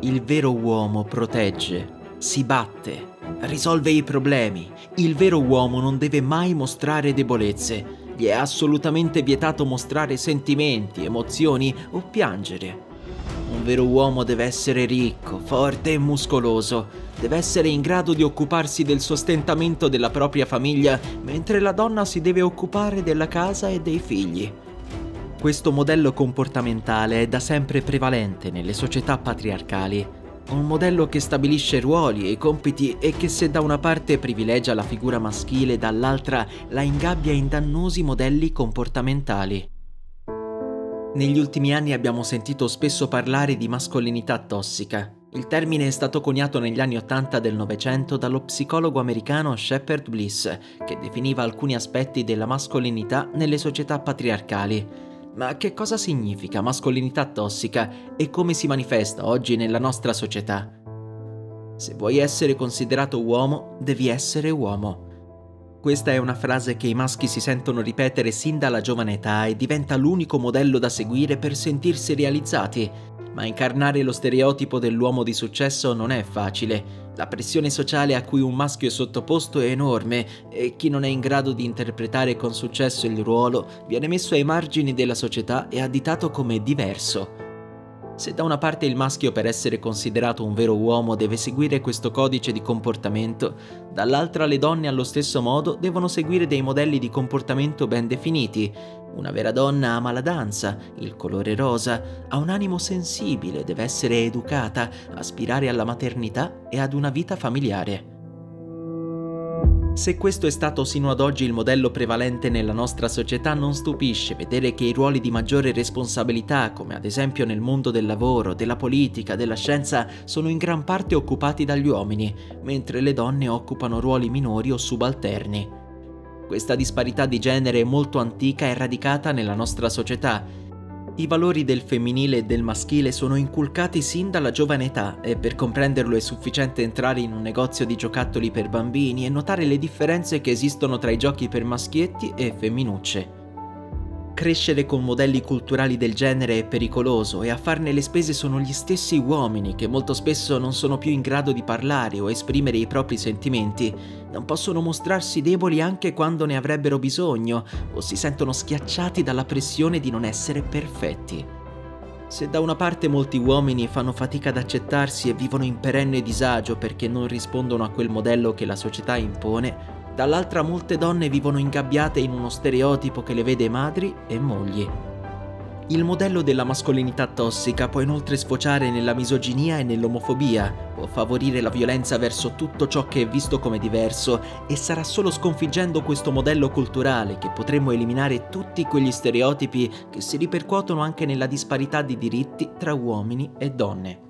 Il vero uomo protegge, si batte, risolve i problemi. Il vero uomo non deve mai mostrare debolezze. Gli è assolutamente vietato mostrare sentimenti, emozioni o piangere. Un vero uomo deve essere ricco, forte e muscoloso. Deve essere in grado di occuparsi del sostentamento della propria famiglia, mentre la donna si deve occupare della casa e dei figli. Questo modello comportamentale è da sempre prevalente nelle società patriarcali. Un modello che stabilisce ruoli e compiti e che se da una parte privilegia la figura maschile, dall'altra la ingabbia in dannosi modelli comportamentali. Negli ultimi anni abbiamo sentito spesso parlare di mascolinità tossica. Il termine è stato coniato negli anni '80 del Novecento dallo psicologo americano Shepard Bliss, che definiva alcuni aspetti della mascolinità nelle società patriarcali. Ma che cosa significa mascolinità tossica e come si manifesta oggi nella nostra società? Se vuoi essere considerato uomo, devi essere uomo. Questa è una frase che i maschi si sentono ripetere sin dalla giovane età e diventa l'unico modello da seguire per sentirsi realizzati. Ma incarnare lo stereotipo dell'uomo di successo non è facile. La pressione sociale a cui un maschio è sottoposto è enorme e chi non è in grado di interpretare con successo il ruolo viene messo ai margini della società e additato come diverso. Se da una parte il maschio, per essere considerato un vero uomo, deve seguire questo codice di comportamento, dall'altra le donne allo stesso modo devono seguire dei modelli di comportamento ben definiti. Una vera donna ama la danza, il colore rosa, ha un animo sensibile, deve essere educata, aspirare alla maternità e ad una vita familiare. Se questo è stato sino ad oggi il modello prevalente nella nostra società, non stupisce vedere che i ruoli di maggiore responsabilità, come ad esempio nel mondo del lavoro, della politica, della scienza, sono in gran parte occupati dagli uomini, mentre le donne occupano ruoli minori o subalterni. Questa disparità di genere è molto antica e radicata nella nostra società. I valori del femminile e del maschile sono inculcati sin dalla giovane età e per comprenderlo è sufficiente entrare in un negozio di giocattoli per bambini e notare le differenze che esistono tra i giochi per maschietti e femminucce. Crescere con modelli culturali del genere è pericoloso e a farne le spese sono gli stessi uomini che molto spesso non sono più in grado di parlare o esprimere i propri sentimenti, non possono mostrarsi deboli anche quando ne avrebbero bisogno o si sentono schiacciati dalla pressione di non essere perfetti. Se da una parte molti uomini fanno fatica ad accettarsi e vivono in perenne disagio perché non rispondono a quel modello che la società impone, dall'altra molte donne vivono ingabbiate in uno stereotipo che le vede madri e mogli. Il modello della mascolinità tossica può inoltre sfociare nella misoginia e nell'omofobia, può favorire la violenza verso tutto ciò che è visto come diverso e sarà solo sconfiggendo questo modello culturale che potremo eliminare tutti quegli stereotipi che si ripercuotono anche nella disparità di diritti tra uomini e donne.